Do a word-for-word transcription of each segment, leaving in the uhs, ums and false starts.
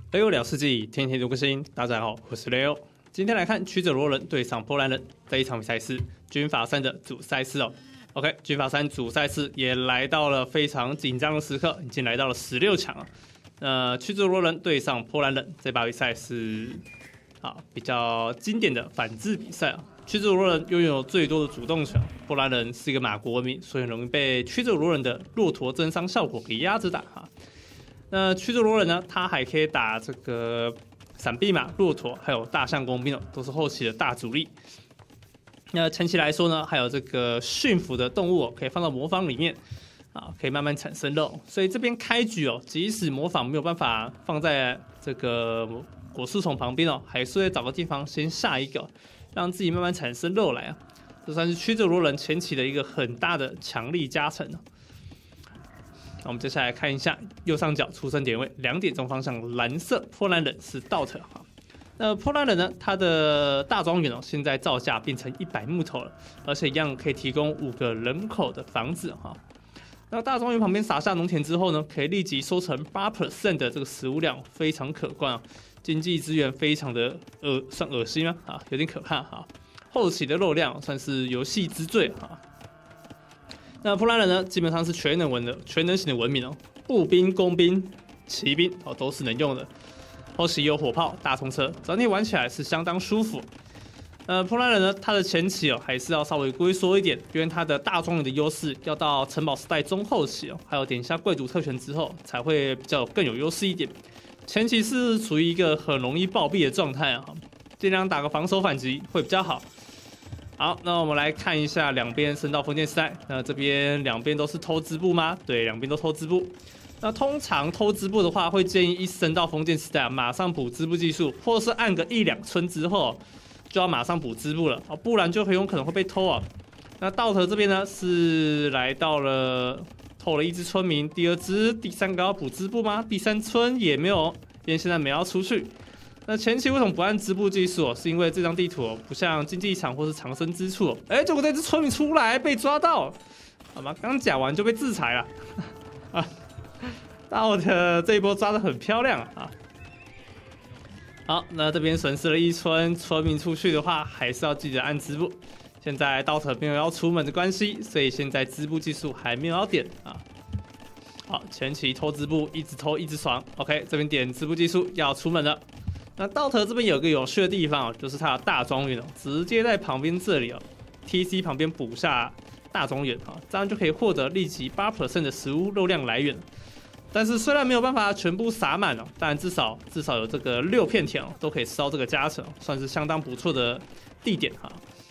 雷欧聊世纪，天天读个新。大家好，我是雷欧。今天来看曲折罗人对上波兰人这一场比赛是军法三的主赛事哦。OK， 军法三主赛事也来到了非常紧张的时刻，已经来到了十六强了。呃，曲折罗人对上波兰人这把比赛是啊比较经典的反制比赛啊。曲折罗人拥有最多的主动权，波兰人是一个马国文明，所以很容易被曲折罗人的骆驼增伤效果给压着打哈。那曲折罗人呢，他还可以打这个闪避马、骆驼，还有大象工兵哦，都是后期的大主力。那前期来说呢，还有这个驯服的动物哦，可以放到魔方里面啊，可以慢慢产生肉。所以这边开局哦，即使魔法没有办法放在这个果树丛旁边哦，还是会找个地方先下一个，让自己慢慢产生肉来啊。这算是曲折罗人前期的一个很大的强力加成哦。那我们接下来看一下右上角出生点位两点钟方向，蓝色波兰人是 D O T 哈。那波兰人呢，他的大庄园哦，现在造价变成一百木头了，而且一样可以提供五个人口的房子哈。那大庄园旁边撒下农田之后呢，可以立即收成 百分之八 的这个食物量，非常可观啊。经济资源非常的恶，算恶心吗？啊，有点可怕哈。后期的肉量算是游戏之最哈。那波兰人呢，基本上是全能文的全能型的文明哦，步兵、工兵、骑兵哦都是能用的。后期有火炮、大冲车，整体玩起来是相当舒服。呃，波兰人呢，他的前期哦还是要稍微龟缩一点，因为他的大庄园的优势要到城堡时代中后期哦，还有点一下贵族特权之后，才会比较更有优势一点。前期是处于一个很容易暴毙的状态啊，尽量打个防守反击会比较好。好，那我们来看一下两边升到封建时代。那这边两边都是偷织布吗？对，两边都偷织布。那通常偷织布的话，会建议一升到封建时代，马上补织布技术，或是按个一两村之后，就要马上补织布了，不然就很有可能会被偷啊。那道特这边呢，是来到了偷了一只村民，第二只、第三个要补织布吗？第三村也没有，因为现在没要出去。那前期为什么不按织布技术？是因为这张地图不像竞技场或是藏身之处。哎，结果这只村民出来被抓到，好吗？刚讲完就被制裁了。啊，道特这一波抓得很漂亮啊！好，那这边损失了一村村民出去的话，还是要记得按织布。现在道特没有要出门的关系，所以现在织布技术还没有要点啊。好，前期偷织布，一直偷一直爽。OK， 这边点织布技术要出门了。那道特这边有个有趣的地方哦，就是它的大庄园哦，直接在旁边这里哦 ，T C 旁边补下大庄园哈，这样就可以获得立即 百分之八 的食物肉量来源。但是虽然没有办法全部撒满哦，但至少至少有这个六片田哦，都可以吃到这个加成，算是相当不错的地点哈。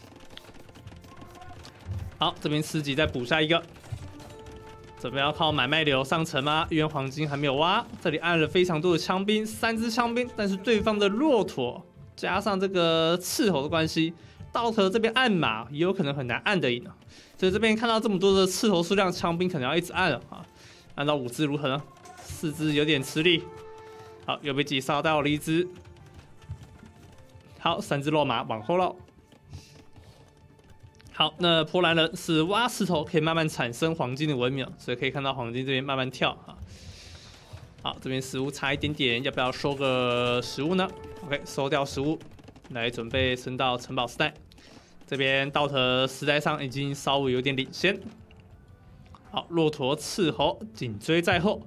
好，这边吃鸡再补下一个。准备要靠买卖流上城吗？因为黄金还没有挖，这里按了非常多的枪兵，三支枪兵，但是对方的骆驼加上这个斥候的关系，道特这边按马也有可能很难按得赢啊。所以这边看到这么多的斥候数量，枪兵可能要一直按了啊。按到五支如何呢？四支有点吃力。好，又被击杀到了一支。好，三只落马往后绕。好，那波兰人是挖石头可以慢慢产生黄金的文明，所以可以看到黄金这边慢慢跳啊。好，这边食物差一点点，要不要收个食物呢 ？OK， 收掉食物，来准备升到城堡时代。这边道特时代上已经稍微有点领先。好，骆驼斥候紧追在后。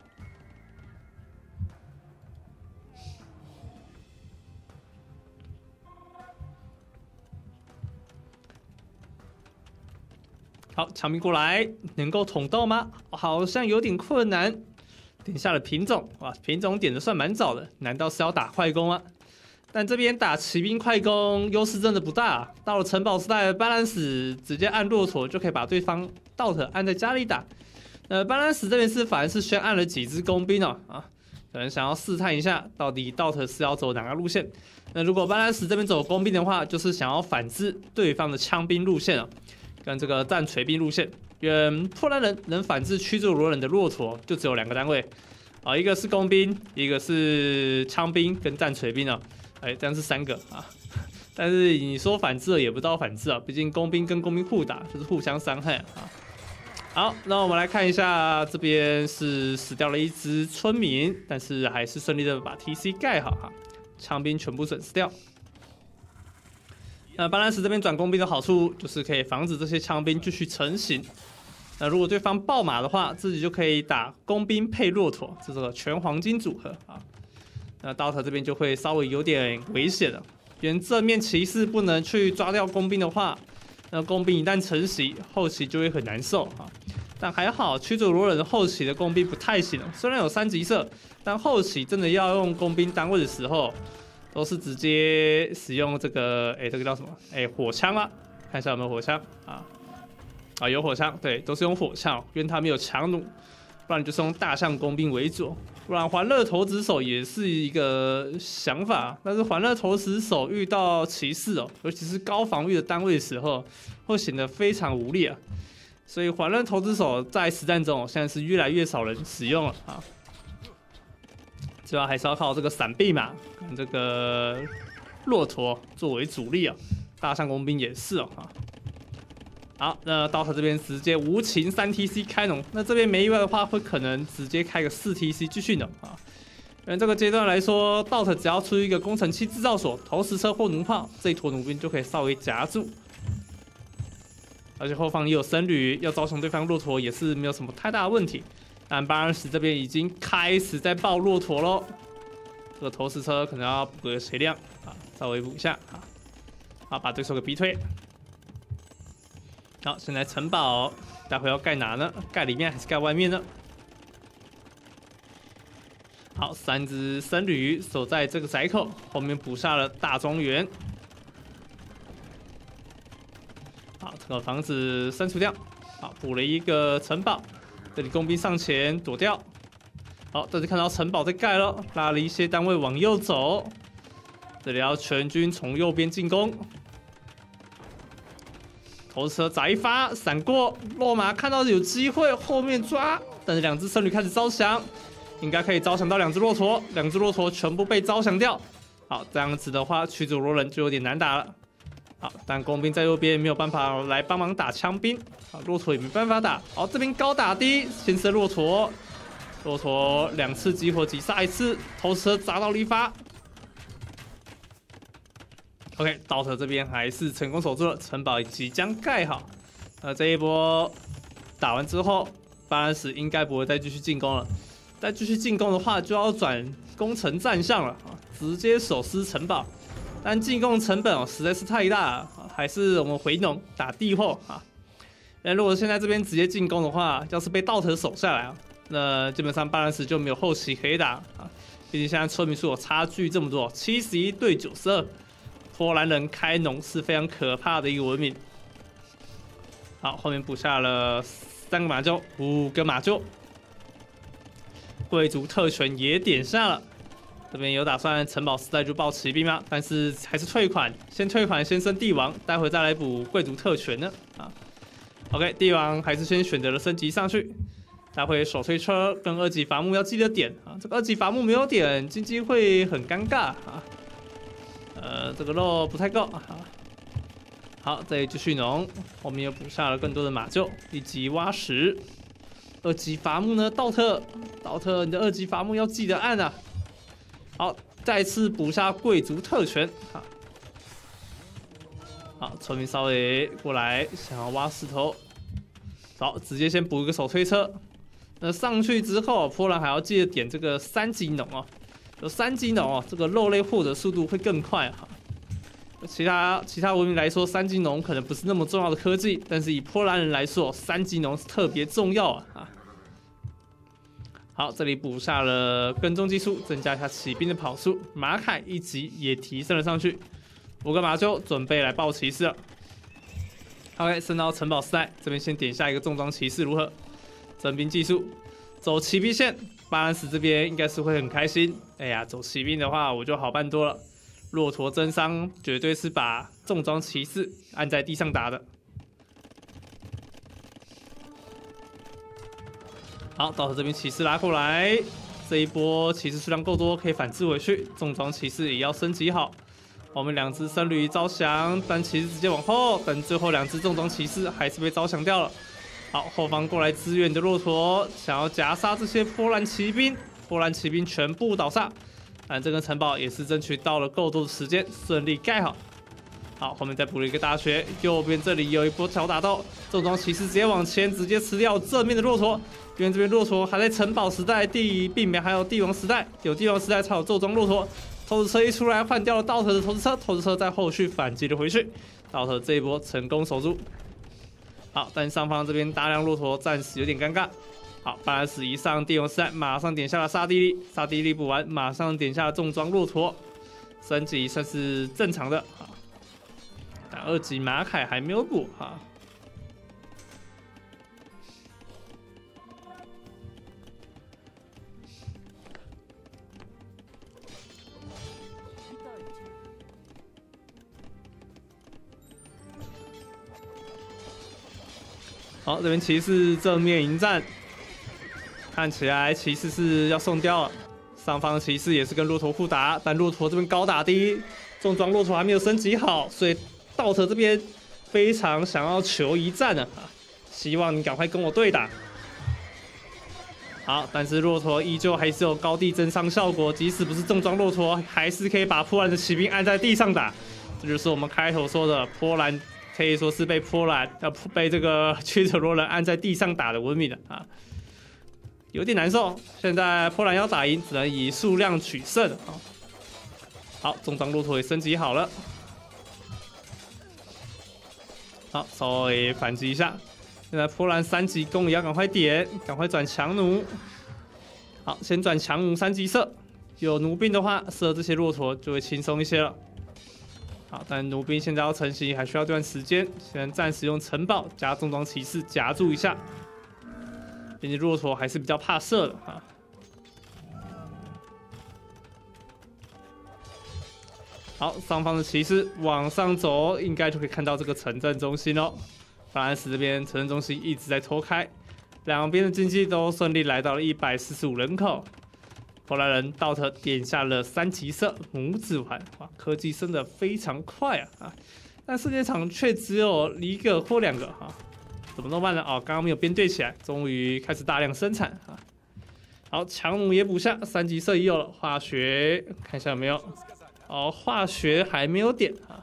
好，枪兵过来，能够捅到吗？好像有点困难。点下了品种，哇，品种点的算蛮早的，难道是要打快攻吗？但这边打骑兵快攻优势真的不大、啊。到了城堡时代，巴兰斯直接按骆驼就可以把对方道特按在家里打。呃，巴兰斯这边是反而是先按了几只工兵哦，啊，可能想要试探一下到底道特是要走哪个路线。那如果巴兰斯这边走工兵的话，就是想要反制对方的枪兵路线啊。跟这个战锤兵路线，因为波兰人能反制驱逐罗人的骆驼就只有两个单位啊，一个是工兵，一个是枪兵跟战锤兵啊，哎，这样是三个啊。但是你说反制也不到反制啊，毕竟工兵跟工兵互打就是互相伤害啊。 好，那我们来看一下，这边是死掉了一只村民，但是还是顺利的把 T C 盖好哈，枪兵全部损失掉。那巴兰斯这边转工兵的好处就是可以防止这些枪兵继续成型。那如果对方爆马的话，自己就可以打工兵配骆驼，这是个全黄金组合啊。那刀塔这边就会稍微有点危险了，别人正面骑士不能去抓掉工兵的话，那工兵一旦成型，后期就会很难受啊。但还好，驱逐罗人后期的工兵不太行，虽然有三级射，但后期真的要用工兵单位的时候，都是直接使用这个，哎，这个叫什么？哎，火枪啊，看一下有没有火枪啊？啊，有火枪，对，都是用火枪，因为他们有强弩，不然就是用大象工兵为主，不然环乐投掷手也是一个想法，但是环乐投掷手遇到骑士哦，尤其是高防御的单位的时候，会显得非常无力啊。所以环乐投掷手在实战中现在是越来越少人使用了啊，主要还是要靠这个闪避马跟这个骆驼作为主力啊，大象工兵也是哦啊。好，那到他这边直接无情三 T C 开农，那这边没意外的话，会可能直接开个四 T C 继续农啊。因为这个阶段来说 ，Dot 只要出一个工程器制造所、投石车或弩炮，这一坨弩兵就可以稍微夹住。而且后方也有僧侣，要招降对方骆驼也是没有什么太大的问题。但巴尔什这边已经开始在爆骆驼喽，这个投石车可能要补个血量啊，稍微补一下啊，好把对手给逼退。好，现在城堡待会要盖哪呢？盖里面还是盖外面呢？好，三只僧侣守在这个窄口，后面补下了大庄园。好，这个房子删除掉。好，补了一个城堡，这里工兵上前躲掉。好，这里看到城堡在盖了，拉了一些单位往右走。这里要全军从右边进攻。投石车砸一发，闪过，落马看到有机会，后面抓，但是两只僧侣开始招降，应该可以招降到两只骆驼，两只骆驼全部被招降掉。好，这样子的话，驱逐罗人就有点难打了。好，但工兵在右边没有办法来帮忙打枪兵，啊，骆驼也没办法打。好，这边高打低，先射骆驼，骆驼两次激活击杀一次，投石车砸到了一发。OK， 道特这边还是成功守住了，城堡即将盖好。那这一波打完之后，巴兰什应该不会再继续进攻了。再继续进攻的话，就要转攻城战象了啊，直接手撕城堡。但进攻成本哦实在是太大了，还是我们回农打地后啊。那如果现在这边直接进攻的话，要是被道特守下来啊，那基本上巴兰什就没有后期可以打啊。毕竟现在村民数有差距这么多，七十一对九十二。波兰人开农是非常可怕的一个文明。好，后面补下了三个马厩，五个马厩，贵族特权也点下了。这边有打算城堡时代就报骑兵吗？但是还是退款，先退款先升帝王，待会再来补贵族特权呢。啊 ，OK， 帝王还是先选择了升级上去。待会手推车跟二级伐木要记得点啊，这个二级伐木没有点，经济会很尴尬啊。呃，这个肉不太够啊。好，这里继续农，后面又补下了更多的马厩，一级挖石。二级伐木呢？道特，道特，你的二级伐木要记得按啊。好，再次补下贵族特权啊！好，村民稍微过来，想要挖石头，好，直接先补一个手推车。那上去之后，波兰还要记得点这个三级农哦，有三级农哦，这个肉类获得速度会更快哈。其他其他文明来说，三级农可能不是那么重要的科技，但是以波兰人来说，三级农是特别重要啊！好，这里补下了跟踪技术，增加一下骑兵的跑速。马凯一级也提升了上去，五个马厩准备来爆骑士了。OK， 升到城堡时代，这边先点下一个重装骑士如何？征兵技术，走骑兵线，巴兰斯这边应该是会很开心。哎呀，走骑兵的话我就好办多了，骆驼增伤绝对是把重装骑士按在地上打的。好，到这边骑士拉过来，这一波骑士数量够多，可以反制回去。重装骑士也要升级好。我们两只僧侣招降，但骑士直接往后，等最后两只重装骑士还是被招降掉了。 好，后方过来支援的骆驼，想要夹杀这些波兰骑兵，波兰骑兵全部倒下。但这个城堡也是争取到了够多的时间，顺利盖好。好，后面再补了一个大学，右边这里有一波小打斗，重装骑士直接往前，直接吃掉正面的骆驼。因为这边骆驼还在城堡时代，地避免还有帝王时代，有帝王时代才有重装骆驼。投掷车一出来，换掉了道特的投掷车，投掷车在后续反击了回去，道特这一波成功守住。好，但上方这边大量骆驼暂时有点尴尬。好，巴兰斯一上帝王时代，马上点下了沙地利，沙地利补完，马上点下了重装骆驼，升级算是正常的。好，但二级马凯还没有补哈。好，这边骑士正面迎战，看起来骑士是要送掉了。上方骑士也是跟骆驼互打，但骆驼这边高打低，重装骆驼还没有升级好，所以道特这边非常想要求一战呢啊，希望你赶快跟我对打。好，但是骆驼依旧还是有高地增伤效果，即使不是重装骆驼，还是可以把波兰的骑兵按在地上打。这就是我们开头说的波兰。可以说是被波兰呃被这个曲折罗人按在地上打的文明的啊，有点难受。现在波兰要打赢，只能以数量取胜啊。好，重装骆驼也升级好了，好，稍微反击一下。现在波兰三级弓也要赶快点，赶快转强弩。好，先转强弩三级射，有弩兵的话，射这些骆驼就会轻松一些了。好，但弩兵现在要成型，还需要一段时间。现在暂时用城堡加重装骑士夹住一下，毕竟骆驼还是比较怕射的哈。好，上方的骑士往上走，应该就可以看到这个城镇中心喽。法兰斯这边城镇中心一直在拖开，两边的经济都顺利来到了一百四十五人口。波兰人道特点下了三级射拇指环，哇，科技升得非常快啊！啊，但世界场却只有一个或两个啊，怎么弄办呢？哦，刚刚没有编队起来，终于开始大量生产啊！好，强弩也补下，三级射也有了，化学看一下有没有？哦，化学还没有点啊。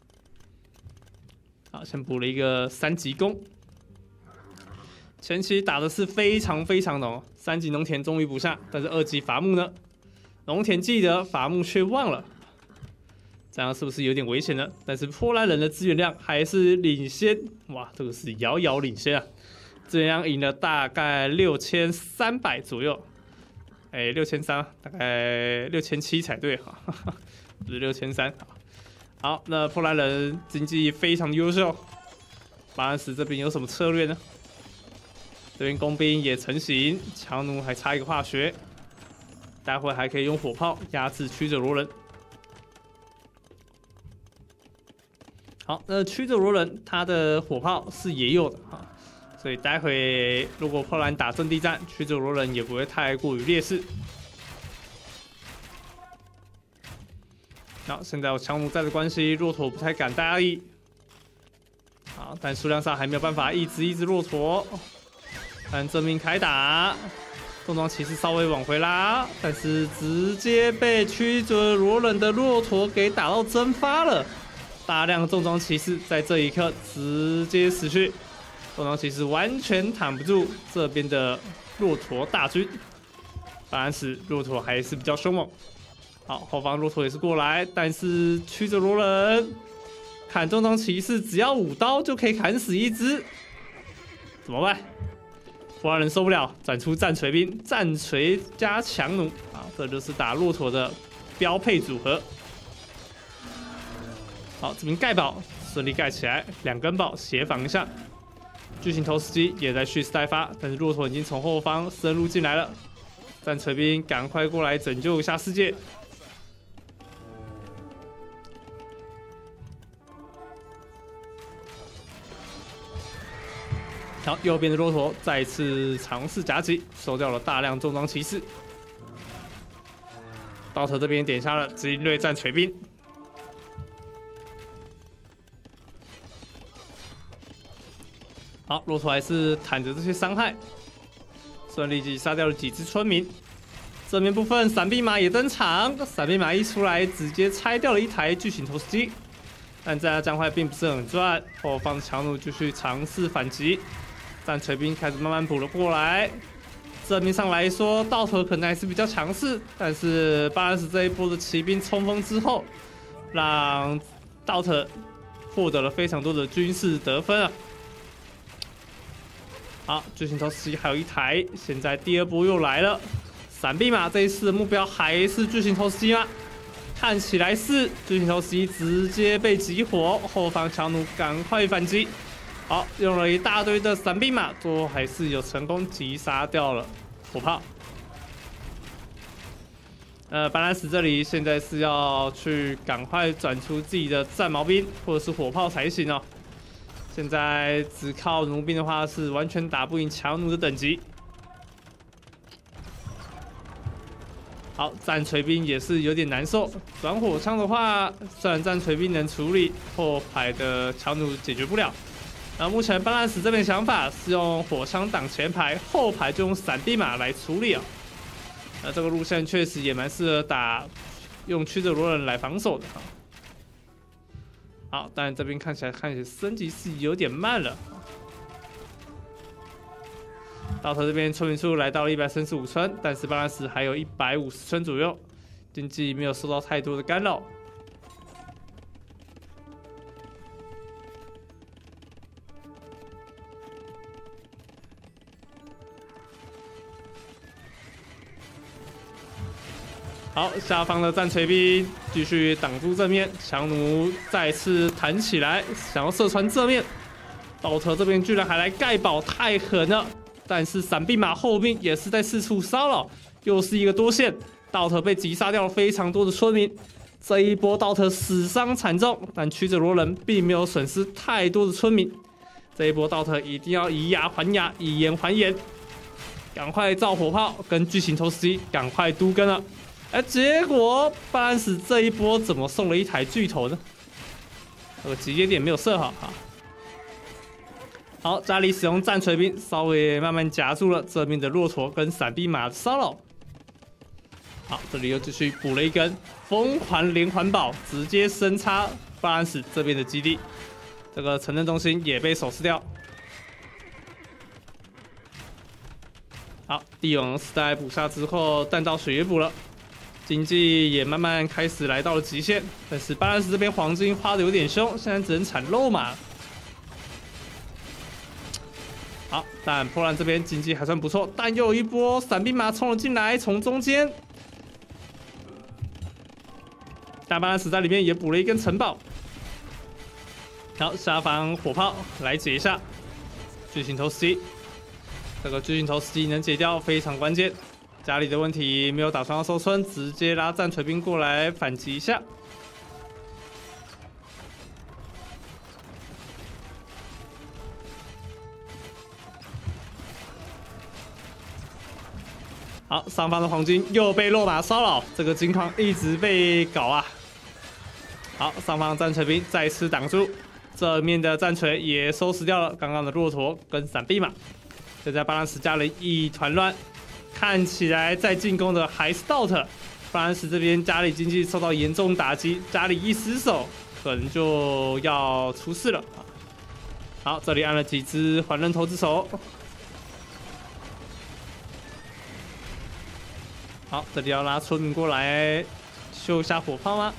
好，先补了一个三级弓。前期打的是非常非常浓，三级农田终于补下，但是二级伐木呢？农田记得，伐木却忘了，这样是不是有点危险呢？但是波兰人的资源量还是领先，哇，这个是遥遥领先啊！资源量赢了大概六千三百左右，哎，六千三，大概六千七才对哈，不是六千三。好，那波兰人经济非常优秀，巴兰斯这边有什么策略呢？这边工兵也成型，强弩还差一个化学，待会还可以用火炮压制曲折罗人。好，那曲折罗人他的火炮是也有的哈，所以待会如果波兰打阵地战，曲折罗人也不会太过于劣势。好，现在有强弩在的关系，骆驼不太敢大意。好，但数量上还没有办法抑制一只骆驼。但正面开打，重装骑士稍微往回拉，但是直接被曲折罗人的骆驼给打到蒸发了。大量重装骑士在这一刻直接死去，重装骑士完全挡不住这边的骆驼大军。当然是骆驼还是比较凶猛。好，后方骆驼也是过来，但是曲折罗人砍重装骑士只要五刀就可以砍死一只，怎么办？波兰人受不了，转出战锤兵，战锤加强弩啊，这就是打骆驼的标配组合。好，这边盖堡顺利盖起来，两根堡协防一下。巨型投石机也在蓄势待发，但是骆驼已经从后方深入进来了，战锤兵赶快过来拯救一下世界。好，右边的骆驼再次尝试夹击，收掉了大量重装骑士。道特这边点下了直营队战锤兵。 好，骆驼还是坦着这些伤害，顺利击杀掉了几只村民。正面部分，闪避马也登场，闪避马一出来，直接拆掉了一台巨型投石机。但这样将会并不是很赚，后方的强弩继续尝试反击，战锤兵开始慢慢补了过来。正面上来说，道特可能还是比较强势，但是巴兰斯这一波的骑兵冲锋之后，让道特获得了非常多的军事得分啊。好，巨型投石机还有一台，现在第二波又来了。闪避马这一次的目标还是巨型投石机吗？看起来是巨型投石机直接被击火，后方强弩赶快反击。好，用了一大堆的闪避马，最后还是有成功击杀掉了火炮。呃，巴兰斯这里现在是要去赶快转出自己的战矛兵或者是火炮才行哦。现在只靠弩兵的话，是完全打不赢强弩的等级。好，战锤兵也是有点难受。转火枪的话，虽然战锤兵能处理，后排的强弩解决不了。那目前巴兰斯这边想法是用火枪挡前排，后排就用闪避马来处理啊。那这个路线确实也蛮适合打用曲折罗人来防守的哈。好，但这边看起来看起来升级是有点慢了。道特这边村民数来到了一百三十五村，但是巴兰斯还有一百五十村左右，经济没有受到太多的干扰。好，下方的战锤兵继续挡住正面，强弩再次弹起来，想要射穿正面。道特这边居然还来盖堡，太狠了！但是闪避马后面也是在四处骚扰，又是一个多线，道特被击杀掉了非常多的村民。这一波道特死伤惨重，但曲折罗人并没有损失太多的村民。这一波道特一定要以牙还牙，以眼还眼，赶快造火炮跟巨型投石机赶快都跟了。哎，结果巴兰斯这一波怎么送了一台巨头呢？这个集结点没有设好哈。好，家里使用战锤兵，稍微慢慢夹住了这边的骆驼跟闪避马的骚扰。好，这里又继续补了一根疯狂连环宝，直接深插巴兰斯这边的基地。这个城镇中心也被手撕掉。好，帝王时代补下之后，弹道水也补了，经济也慢慢开始来到了极限。但是巴兰斯这边黄金花的有点凶，现在只能产肉马。好，但波兰这边经济还算不错，但又有一波闪避马冲了进来，从中间。大巴兰斯在里面也补了一根城堡。好，下方火炮来解一下巨型投石机，这个巨型投石机能解掉非常关键。家里的问题没有打算要收村，直接拉战锤兵过来反击一下。好，上方的黄金又被落马骚扰，这个金矿一直被搞啊。好，上方的战锤兵再次挡住，正面的战锤也收拾掉了刚刚的骆驼跟闪避马。现在巴兰斯家里一团乱，看起来在进攻的还是道特。巴兰斯这边家里经济受到严重打击，家里一失手可能就要出事了。好，这里按了几只环刃投掷手。好，这里要拉村民过来秀一下火炮吗？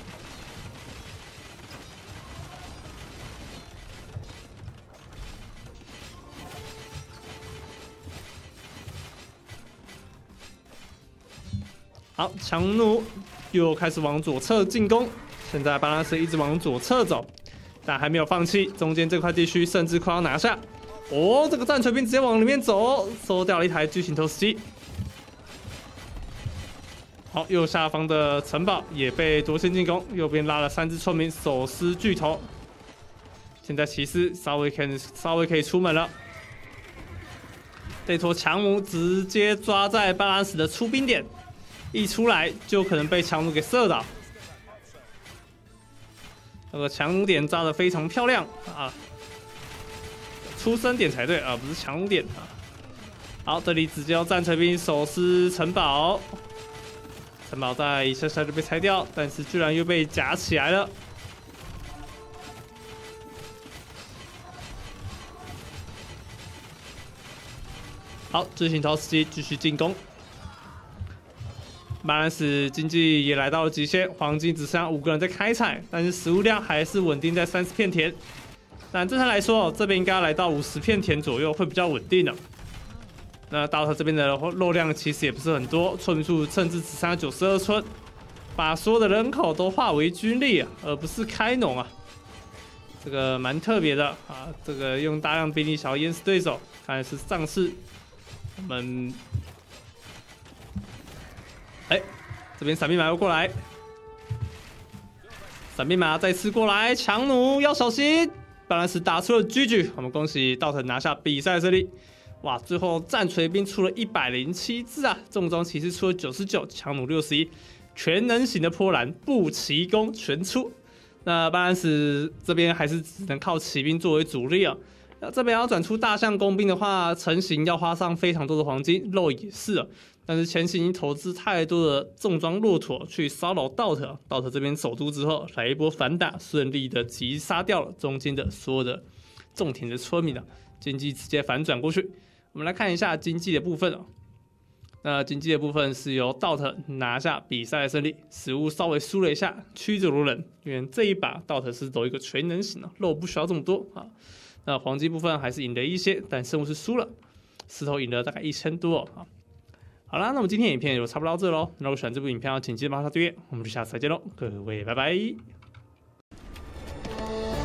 好，强弩又开始往左侧进攻。现在巴拉斯一直往左侧走，但还没有放弃。中间这块地区甚至快要拿下。哦，这个战锤兵直接往里面走，收掉了一台巨型投石机。好，右下方的城堡也被夺线进攻，右边拉了三只村民，手撕巨头。现在骑士稍微可以稍微可以出门了。这坨强弩直接抓在巴拉斯的出兵点，一出来就可能被强弩给射倒。这个强弩点抓得非常漂亮啊！ 出生点才对啊，不是强龙点啊。好，这里直接用战锤兵手撕城堡，城堡在一下下就被拆掉，但是居然又被夹起来了。好，执行投石机继续进攻。马兰斯经济也来到了极限，黄金只剩下五个人在开采，但是食物量还是稳定在三十片田。但正常来说，这边应该来到五十片田左右会比较稳定的。那到他这边的肉量其实也不是很多，村数甚至只剩下九十二村，把所有的人口都化为军力啊，而不是开农啊。这个蛮特别的啊，这个用大量兵力想要淹死对手，看来是上次我们。哎，这边闪兵马又过来，闪兵马再次过来，强弩要小心。巴兰斯打出了 G G， 我们恭喜道腾拿下比赛胜利。哇，最后战锤兵出了一百零七只啊，重装骑士出了九十九，强弩六十一，全能型的波兰步骑攻全出。那巴兰斯这边还是只能靠骑兵作为主力啊。那这边要转出大象工兵的话，成型要花上非常多的黄金，肉也是啊。但是前期已经投资太多的重装骆驼去骚扰道特，道特这边守住之后来一波反打，顺利的击杀掉了中间的所有的种田的村民啊，经济直接反转过去。我们来看一下经济的部分哦。那经济的部分是由道特拿下比赛的胜利，食物稍微输了一下曲折罗人，因为这一把道特是走一个全能型啊，肉不需要这么多啊。那黄金部分还是赢了一些，但生物是输了，石头赢了大概一千多哦啊。好啦，那么今天影片就差不多到这喽。如果喜欢这部影片，请记得帮我订阅，我们就下次再见喽，各位拜拜。